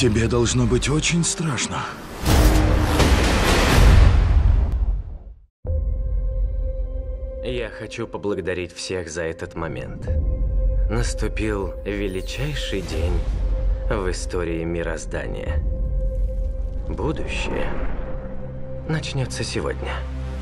Тебе должно быть очень страшно. Я хочу поблагодарить всех за этот момент. Наступил величайший день в истории мироздания. Будущее начнется сегодня.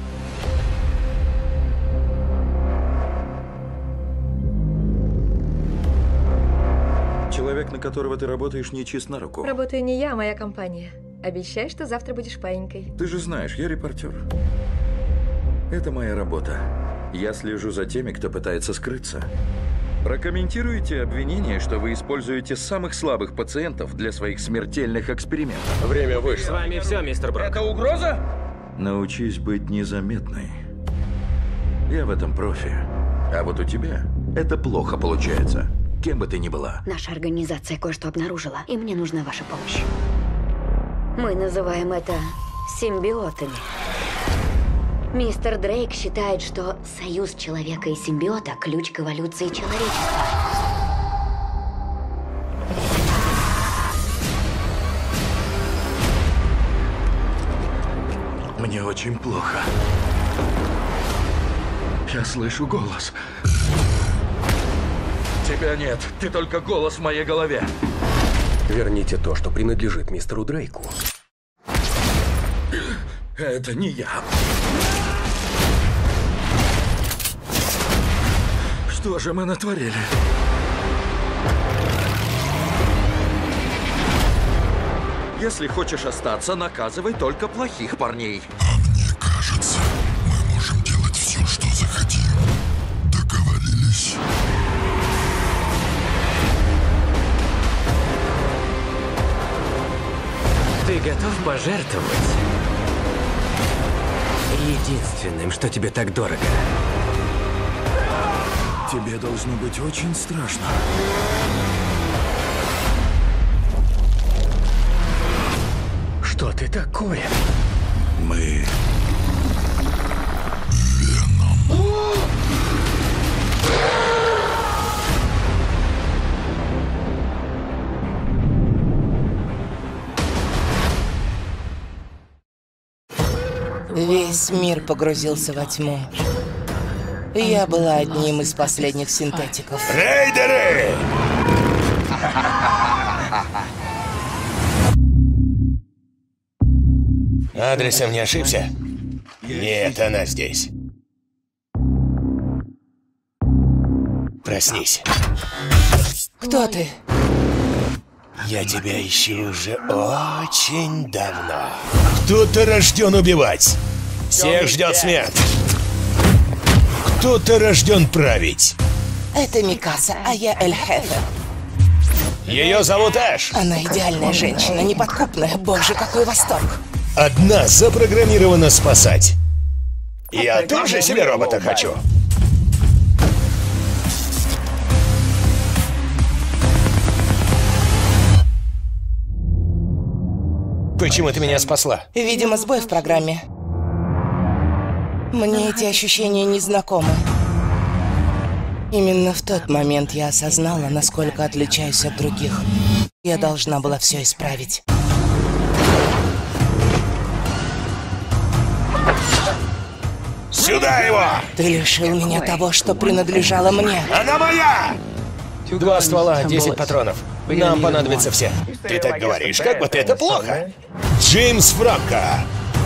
Человек, на которого ты работаешь, не чист на руку. Работаю не я, а моя компания. Обещай, что завтра будешь паинькой. Ты же знаешь, я репортер. Это моя работа. Я слежу за теми, кто пытается скрыться. Прокомментируйте обвинение, что вы используете самых слабых пациентов для своих смертельных экспериментов. Время вышло. С вами все, мистер Брок. Это угроза? Научись быть незаметной. Я в этом профи. А вот у тебя это плохо получается. Кем бы ты ни была. Наша организация кое-что обнаружила, и мне нужна ваша помощь. Мы называем это симбиотами. Мистер Дрейк считает, что союз человека и симбиота – ключ к эволюции человечества. Мне очень плохо. Я слышу голос. Тебя нет, ты только голос в моей голове. Верните то, что принадлежит мистеру Дрейку. Это не я. Что же мы натворили? Если хочешь остаться, наказывай только плохих парней. А мне кажется, мы можем делать все, что захотим. Договорились? Ты готов пожертвовать единственным, что тебе так дорого? Тебе должно быть очень страшно. Что ты такое? Мы... Весь мир погрузился во тьму. Я была одним из последних синтетиков. Рейдеры! Адресом не ошибся? Нет, она здесь. Проснись. Кто ты? Я тебя ищу уже очень давно. Кто-то рожден убивать. Всех ждет смерть. Кто-то рожден править. Это Микаса, а я Эль-Хефе. Ее зовут Эш. Она идеальная женщина, неподкупная. Боже, какой восторг. Одна запрограммирована спасать. Я тоже себе робота хочу. Почему ты меня спасла? Видимо, сбой в программе. Мне эти ощущения незнакомы. Именно в тот момент я осознала, насколько отличаюсь от других. Я должна была все исправить. Сюда его! Ты лишил меня того, что принадлежало мне. Она моя! 2 ствола, 10 патронов. Нам понадобятся все. Ты так говоришь, как будто это плохо. Джеймс Франко.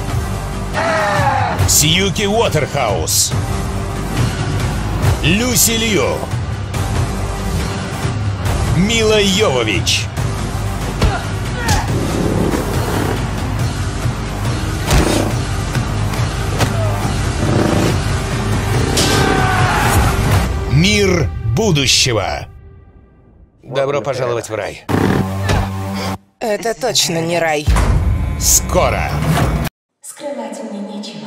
Сьюки Уотерхаус. Люси Лью. Мила Йовович. Мир будущего. Добро пожаловать в рай. Это точно не рай. Скоро. Скрывать мне нечего.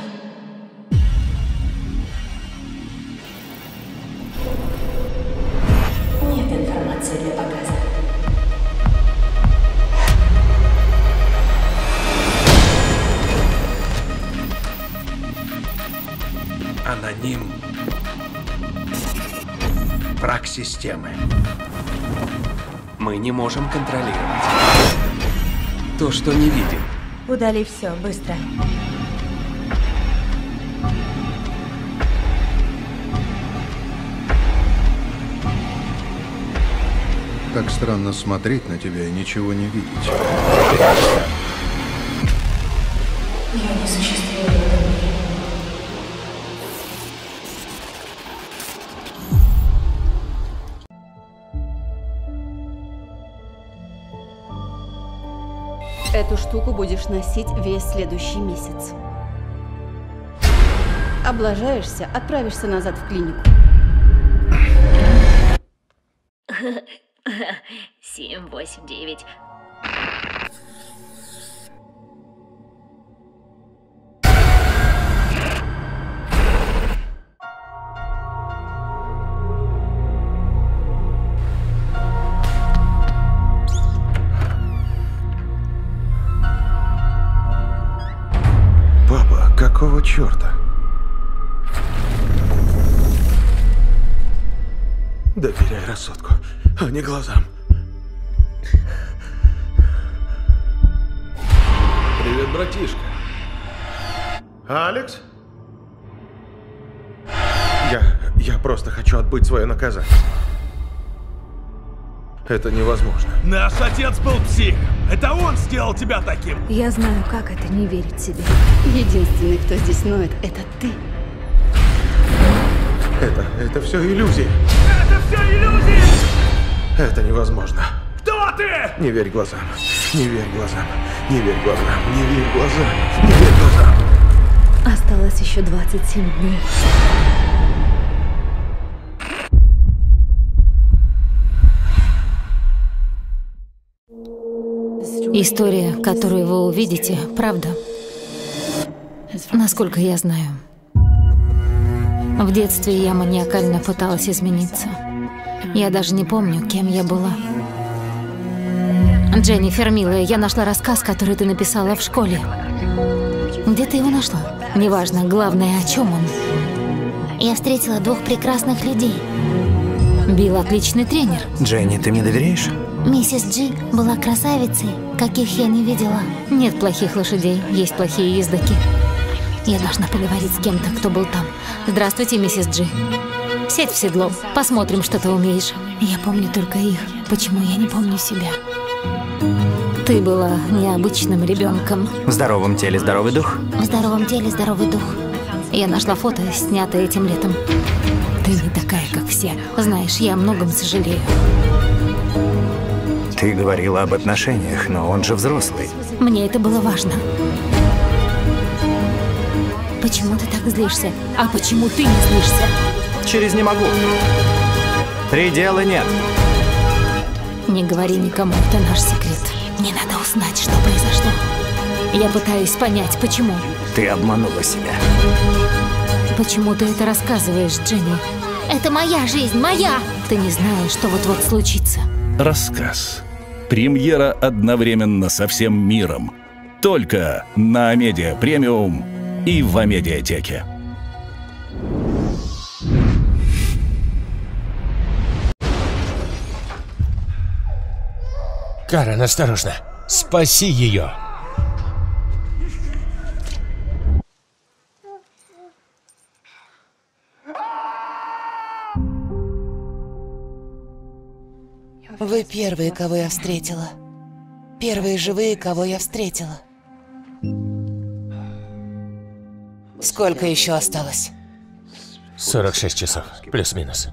Нет информации для показа. Аноним. Враг системы. Мы не можем контролировать. то, что не видим. Удали все, быстро. Так странно смотреть на тебя и ничего не видеть. Я не существую в этом мире. Эту штуку будешь носить весь следующий месяц. Облажаешься, отправишься назад в клинику. 7, 8, 9. Папа, какого черта? Доверяй рассудку, а не глазам. Привет, братишка. Алекс? Я просто хочу отбыть свое наказание. Это невозможно. Наш отец был псих. Это он сделал тебя таким. Я знаю, как это не верить себе. Единственный, кто здесь ноет, это ты. Это все иллюзии. Это все иллюзии! Это невозможно. Кто ты? Не верь глазам. Не верь глазам. Не верь глазам. Не верь глазам. Не верь глазам. Осталось еще 27 дней. История, которую вы увидите, правда. Насколько я знаю. В детстве я маниакально пыталась измениться. Я даже не помню, кем я была. Дженнифер, милая, я нашла рассказ, который ты написала в школе. Где ты его нашла? Неважно, главное, о чем он. Я встретила 2 прекрасных людей. Билл отличный тренер. Дженни, ты мне доверяешь? Миссис Джи была красавицей, каких я не видела. Нет плохих лошадей, есть плохие ездаки. Я должна поговорить с кем-то, кто был там. Здравствуйте, миссис Джи. Сядь в седло, посмотрим, что ты умеешь. Я помню только их. Почему я не помню себя? Ты была необычным ребенком. В здоровом теле здоровый дух. В здоровом теле здоровый дух. Я нашла фото, снятое этим летом. Ты не такая, как все. Знаешь, я о многом сожалею. Ты говорила об отношениях, но он же взрослый. Мне это было важно. Почему ты так злишься? А почему ты не злишься? Через «не могу». Предела нет. Не говори никому, это наш секрет. Мне надо узнать, что произошло. Я пытаюсь понять, почему. Ты обманула себя. Почему ты это рассказываешь, Дженни? Это моя жизнь, моя! Ты не знаешь, что вот-вот случится. Рассказ. Премьера одновременно со всем миром. Только на Амедиа Премиум и в Амедиатеке. Карен, осторожно. Спаси ее. Вы первые, кого я встретила. Первые живые, кого я встретила. Сколько еще осталось? 46 часов, плюс-минус.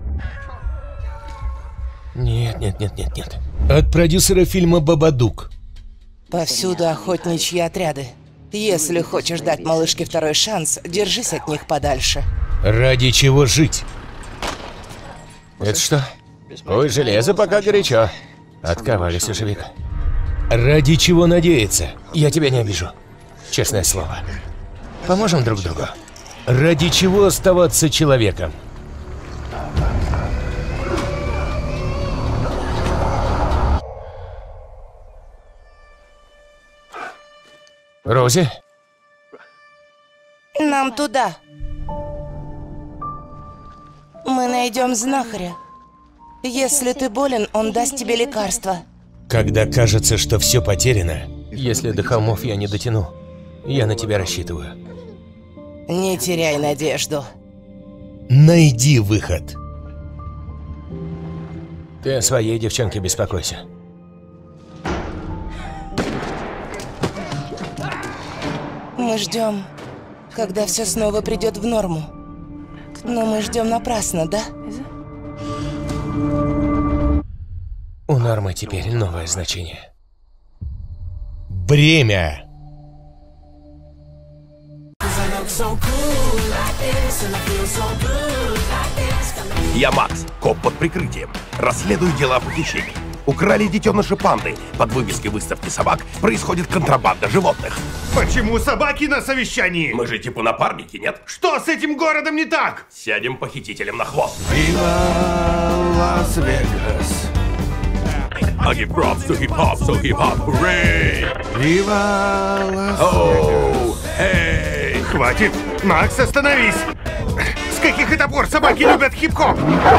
Нет. От продюсера фильма «Бабадук». Повсюду охотничьи отряды. Если хочешь дать малышке второй шанс, держись от них подальше. Ради чего жить? Это что? Ой, железо пока горячо. Отковались уже, Вика. Ради чего надеяться? Я тебя не обижу. Честное слово. Поможем друг другу. Ради чего оставаться человеком? Рози? Нам туда. Мы найдем знахаря. Если ты болен, он даст тебе лекарство. Когда кажется, что все потеряно, Если до холмов я не дотяну, я на тебя рассчитываю. Не теряй надежду. Найди выход. Ты о своей девчонке беспокойся. Мы ждем, когда все снова придет в норму. Но мы ждем напрасно, да? У нормы теперь новое значение. Бремя. Я Макс, коп под прикрытием. Расследую дело о похищении. Украли детеныши панды. Под вывеской выставки собак происходит контрабанда животных. Почему собаки на совещании? Мы же типа напарники, нет? Что с этим городом не так? Сядем похитителям на хвост. Viva Las-Vegas. I give props to hip-hop, so hip-hop, hooray! Viva Las-Vegas. Оу, эй! Хватит! Макс, остановись! С каких это пор собаки любят хип-хоп?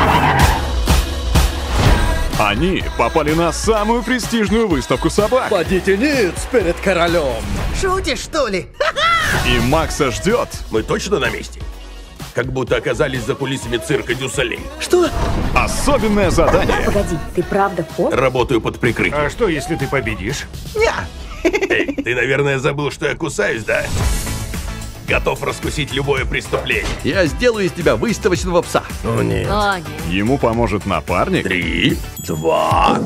Они попали на самую престижную выставку собак. Подите ниц перед королем. Шутишь, что ли? И Макса ждет. Мы точно на месте? Как будто оказались за кулисами цирка Дю Солей. Что? Особенное задание. Погоди, ты правда коп? Работаю под прикрытием. А что, если ты победишь? Эй, ты, наверное, забыл, что я кусаюсь, да? Готов раскусить любое преступление. Я сделаю из тебя выставочного пса. О, нет. Ему поможет напарник. 3, 2.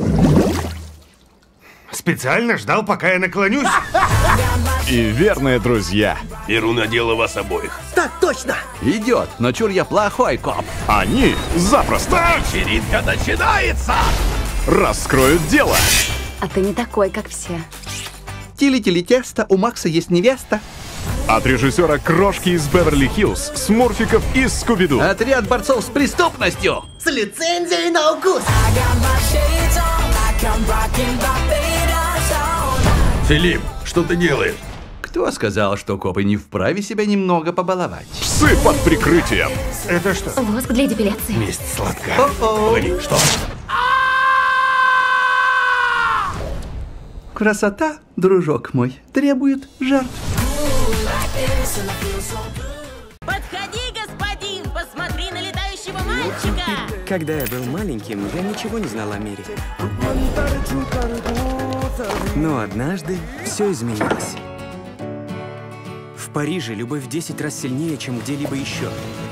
Специально ждал, пока я наклонюсь. И верные друзья. Беру на дело вас обоих. Так точно. Идет, но чур я плохой коп. Они запросто. Вечеринка начинается! Раскроют дело. А ты не такой, как все. Тили-тили-тесто, у Макса есть невеста. От режиссера Крошки из Беверли-Хиллз, Смурфиков из Скуби-Ду. Отряд борцов с преступностью. С лицензией на укус. Филипп, что ты делаешь? Кто сказал, что копы не вправе себя немного побаловать? Псы под прикрытием. Это что? Воск для депиляции. Месть сладка. Погоди, что? Красота, дружок мой, требует жертв. Подходи, господин, посмотри на летающего мальчика. Когда я был маленьким, я ничего не знал о мире. Но однажды все изменилось. В Париже любовь в 10 раз сильнее, чем где-либо еще.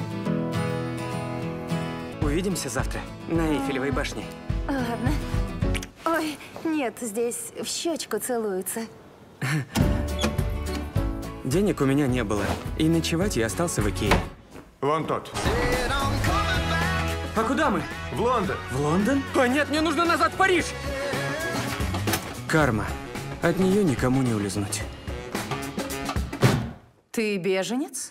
Увидимся завтра на Эйфелевой башне. Ладно. Ой, нет, здесь в щечку целуются. Денег у меня не было, и ночевать я остался в Икее. Вон тот. А куда мы? В Лондон. В Лондон? О нет, мне нужно назад в Париж! Карма. От нее никому не улизнуть. Ты беженец?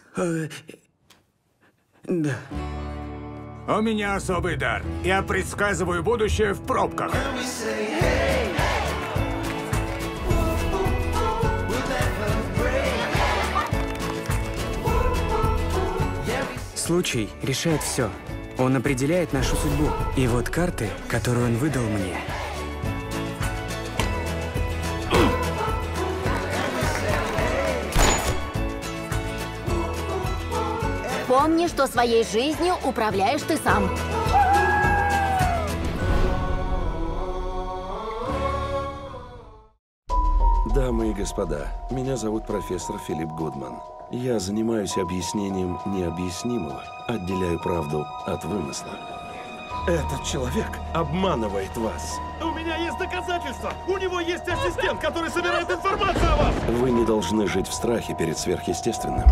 Да. У меня особый дар. Я предсказываю будущее в пробках. Случай решает все. Он определяет нашу судьбу. И вот карты, которые он выдал мне. Помни, что своей жизнью управляешь ты сам. Дамы и господа, меня зовут профессор Филипп Гудман. Я занимаюсь объяснением необъяснимого, отделяю правду от вымысла. Этот человек обманывает вас. У меня есть доказательства! У него есть ассистент, который собирает информацию о вас! Вы не должны жить в страхе перед сверхъестественным.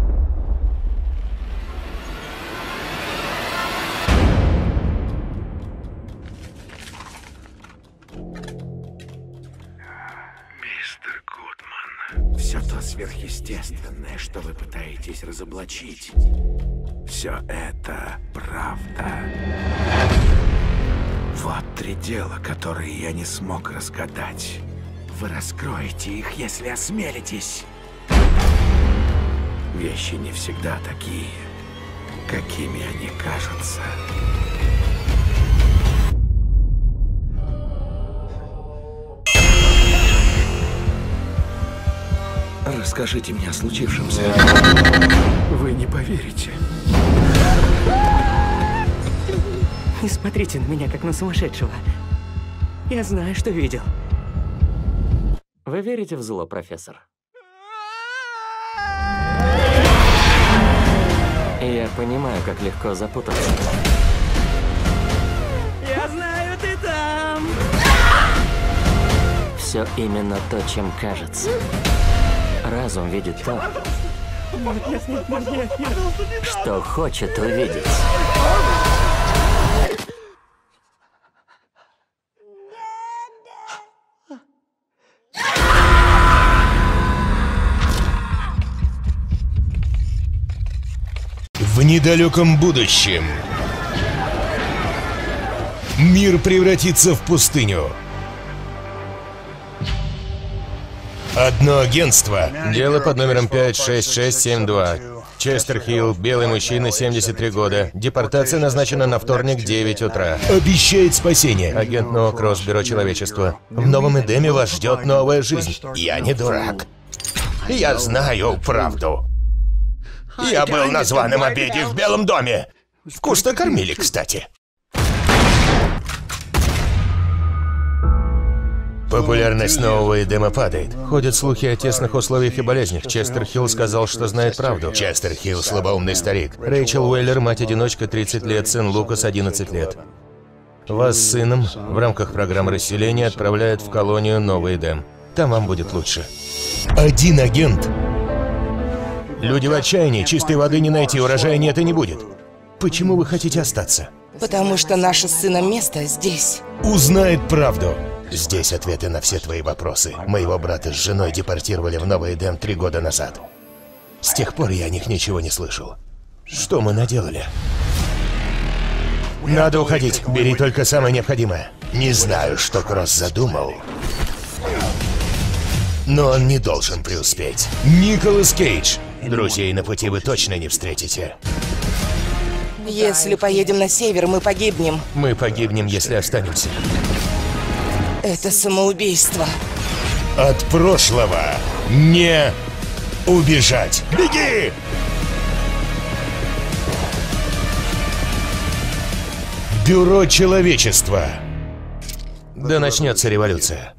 Мистер Гудман, все то сверхъестественное, что вы пытаетесь разоблачить, все это правда. Вот 3 дела, которые я не смог разгадать. Вы раскроете их, если осмелитесь. Вещи не всегда такие, какими они кажутся. Расскажите мне о случившемся. Вы не поверите. Не смотрите на меня, как на сумасшедшего. Я знаю, что видел. Вы верите в зло, профессор? Я понимаю, как легко запутаться. Я знаю, ты там! Все именно то, чем кажется. Разум видит то, что хочет увидеть. В недалеком будущем мир превратится в пустыню. Одно агентство. Дело под номером 56672. Честер-Хилл, белый мужчина, 73 года. Депортация назначена на вторник, 9 утра. Обещает спасение. Агент Ноа Кросс, Бюро человечества. В Новом Эдеме вас ждет новая жизнь. Я не дурак. Я знаю правду. Я был на званом обеде в Белом доме. Вкусно кормили, кстати. Популярность нового Эдема падает. Ходят слухи о тесных условиях и болезнях. Честер-Хилл сказал, что знает правду. Честер-Хилл – слабоумный старик. Рэйчел Уэллер – мать-одиночка, 30 лет, сын Лукас, 11 лет. Вас с сыном в рамках программы расселения отправляют в колонию Новый Эдем. Там вам будет лучше. Один агент. Люди в отчаянии, чистой воды не найти, урожая нет и не будет. Почему вы хотите остаться? Потому что наше с сыном место здесь. Узнает правду. Здесь ответы на все твои вопросы. Моего брата с женой депортировали в Новый Эдем 3 года назад. С тех пор я о них ничего не слышал. Что мы наделали? Надо уходить. Бери только самое необходимое. Не знаю, что Кросс задумал, но он не должен преуспеть. Николас Кейдж. Друзей на пути вы точно не встретите. Если поедем на север, мы погибнем. Мы погибнем, если останемся. Это самоубийство. От прошлого не убежать. Беги! Бюро человечества. Да начнется революция.